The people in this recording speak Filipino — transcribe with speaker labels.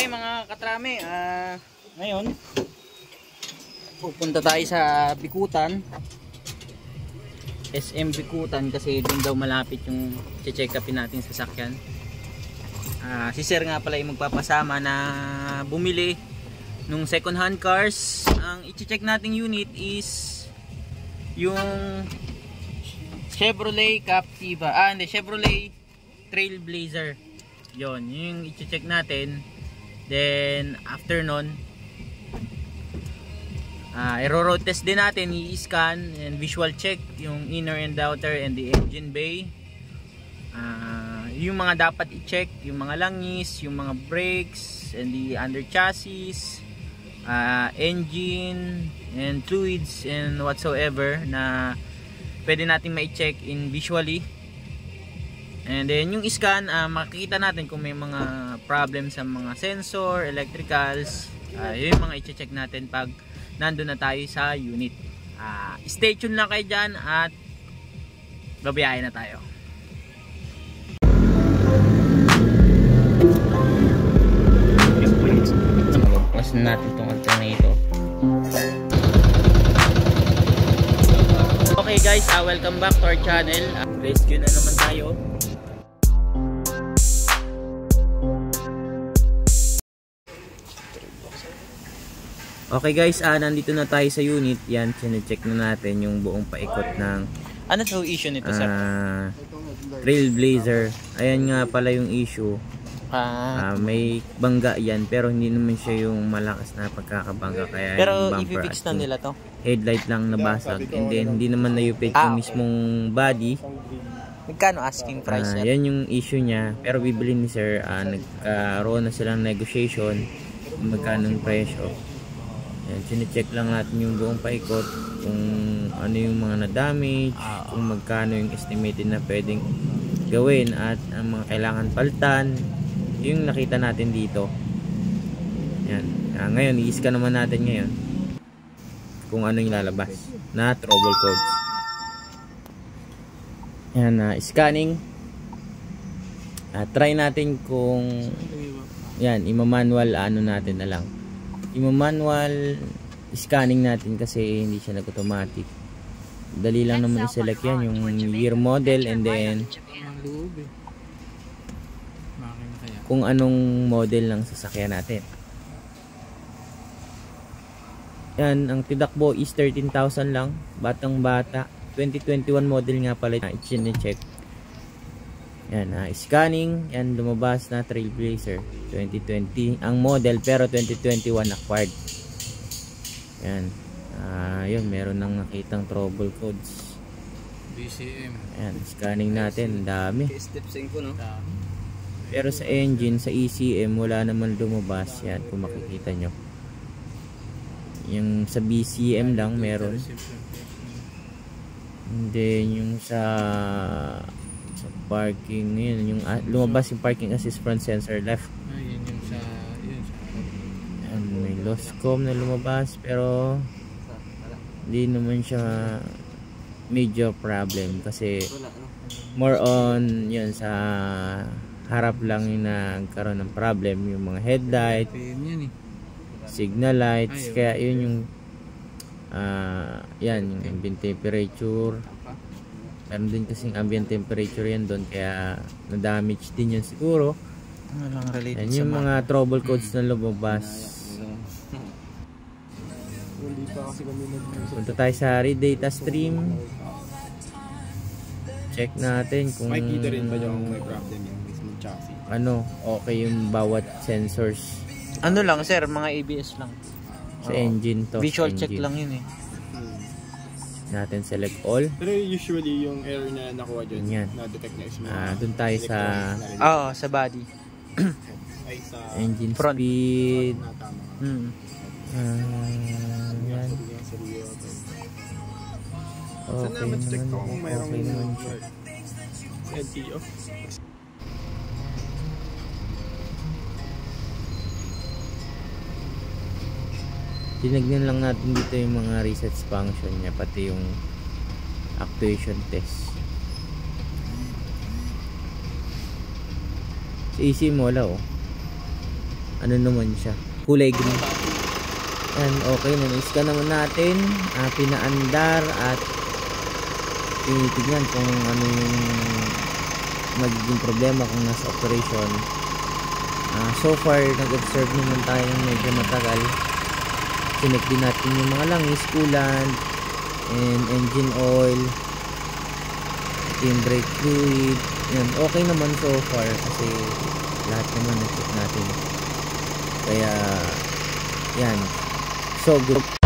Speaker 1: Okay mga katrame, ngayon pupunta tayo sa Bikutan, SM Bikutan, kasi doon daw malapit yung check upin natin sa sasakyan. Si sir nga pala yung magpapasama na bumili nung second hand cars. Ang i-check nating unit is yung Chevrolet Captiva, hindi, Chevrolet Trailblazer. Yon, yung i-check natin. Then after nun, i-road test din natin, i-scan and visual check yung inner and outer and the engine bay. Yung mga dapat i-check, yung mga langis, yung mga brakes and the under chassis, engine and fluids and whatsoever na pwede natin ma-check in visually. And then yung scan, makikita natin kung may mga problem sa mga sensor, electricals. Yun yung mga i-check natin pag nandun na tayo sa unit. Stay tuned lang kayo dyan at babiyahin na tayo. Magpaplas na natin itong alternator. Okay guys, welcome back to our channel. Rescue na naman tayo. Okay guys, nandito na tayo sa unit. Yan, sinecheck na natin yung buong paikot ng ano to issue nito sir? Trailblazer. Ayan nga pala yung issue. May bangga yan, pero hindi naman siya yung malakas na pagkakabangga. Kaya pero i-fix na nila to? Headlight lang nabasag. And then hindi naman na-update yung mismong body. Magkano asking price? Yan yung issue niya. Pero bibili ni sir, nagkaroon na silang negotiation magkano yung presyo. Yan, sinecheck lang natin yung buong paikot, kung ano yung mga na-damage, kung magkano yung estimated na pwedeng gawin at ang mga kailangan paltan, yung nakita natin dito. Yan, ngayon i-scan naman natin ngayon kung ano yung lalabas na trouble codes. Yan, scanning. Try natin kung yan, ima-manual ano natin na lang. Ima-manual scanning natin kasi hindi siya nag-automatic. Dali lang naman i-select yan, yung year, model, and then kung anong model ng sasakyan natin. Yan, ang tidakbo is 13,000 lang, batang bata. 2021 model nga pala, i-check. Yan, scanning. Yan, lumabas na Trailblazer 2020 ang model, pero 2021 acquired. Yan, yun, meron nang nakitang trouble codes.
Speaker 2: BCM.
Speaker 1: Yan, scanning natin, dami. Pero sa engine, sa ECM, wala naman lumabas. Yan, kung makikita nyo. Yung sa BCM lang meron. And then yung sa parking, yun, yung lumabas yung parking assist front sensor left.
Speaker 2: Yun yung sa
Speaker 1: yan, may lost com na lumabas, pero hindi naman siya major problem kasi more on yun sa harap lang yung nagkaroon ng problem, yung mga headlight, signal lights, kaya yun yung yan, yung ambient temperature. Meron din kasing ambient temperature yan doon, kaya na-damage din yan siguro. Yan yung mga trouble codes na lumabas. Punta tayo sa read data stream. Check natin kung
Speaker 2: makikita rin ba yung may problem yung mismong chassis.
Speaker 1: Ano, okay yung bawat sensors.
Speaker 3: Ano lang sir, mga ABS lang.
Speaker 1: Sa engine to.
Speaker 3: Visual
Speaker 1: engine.
Speaker 3: check lang yun eh.
Speaker 1: Natin select all.
Speaker 2: Pero usually yung error na nakuha dyan,
Speaker 1: yan,
Speaker 2: na-detect na is
Speaker 1: dun tayo sa
Speaker 3: sa body.
Speaker 2: ay sa
Speaker 1: engine
Speaker 3: front
Speaker 1: speed.
Speaker 3: Hmm.
Speaker 1: Yan. Okay naman. Okay naman siya.
Speaker 2: LTO.
Speaker 1: Tinignan lang natin dito yung mga resets function niya, pati yung actuation test. Sa easy mo wala oh. ano naman siya, kulay green. Yan, okay na. Na-scan naman natin, pinaandar at tinitignan kung ano yung magiging problema kung nasa operation. So far, nag-observe naman tayo ng medyo matagal. Chinek din natin yung mga langis, coolant, and engine oil, yung brake fluid. Yan, okay naman so far kasi lahat naman na-check natin. Kaya, yan. So good.